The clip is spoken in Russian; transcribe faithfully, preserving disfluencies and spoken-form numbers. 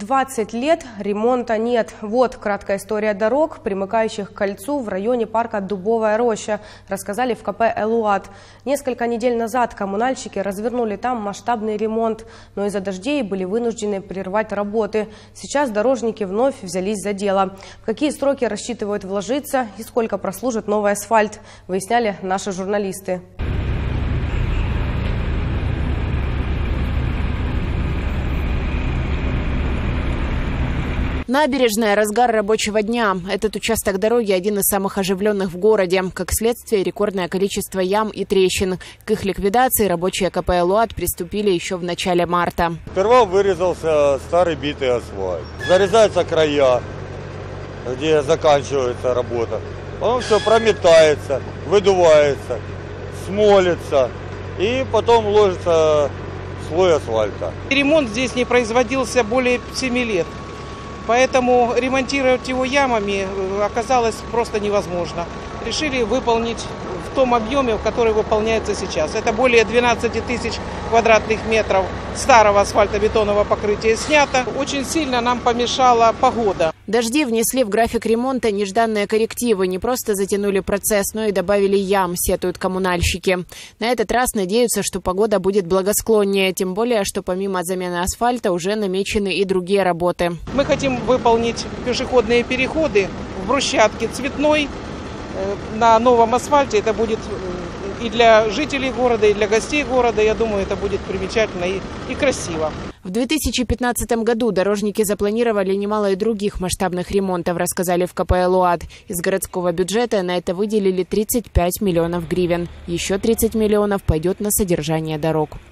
двадцать лет ремонта нет. Вот краткая история дорог, примыкающих к кольцу в районе парка Дубовая роща, рассказали в ка пэ «Элуат». Несколько недель назад коммунальщики развернули там масштабный ремонт, но из-за дождей были вынуждены прервать работы. Сейчас дорожники вновь взялись за дело. В какие сроки рассчитывают вложиться и сколько прослужит новый асфальт, выясняли наши журналисты. Набережная – разгар рабочего дня. Этот участок дороги один из самых оживленных в городе. Как следствие, рекордное количество ям и трещин. К их ликвидации рабочие ка пэ «Элуат» приступили еще в начале марта. Сперва вырезался старый битый асфальт. Зарезаются края, где заканчивается работа. Потом все прометается, выдувается, смолится. И потом ложится слой асфальта. Ремонт здесь не производился более семи лет. Поэтому ремонтировать его ямами оказалось просто невозможно. Решили выполнить в том объеме, в который выполняется сейчас. Это более двенадцати тысяч квадратных метров старого асфальтобетонного покрытия снято. Очень сильно нам помешала погода. Дожди внесли в график ремонта нежданные коррективы. Не просто затянули процесс, но и добавили ям, сетуют коммунальщики. На этот раз надеются, что погода будет благосклоннее. Тем более, что помимо замены асфальта уже намечены и другие работы. Мы хотим выполнить пешеходные переходы в брусчатке Цветной на новом асфальте. Это будет и для жителей города, и для гостей города. Я думаю, это будет примечательно и, и красиво. В две тысячи пятнадцатом году дорожники запланировали немало и других масштабных ремонтов, рассказали в ка пэ «Элуат». Из городского бюджета на это выделили тридцать пять миллионов гривен. Еще тридцать миллионов пойдет на содержание дорог.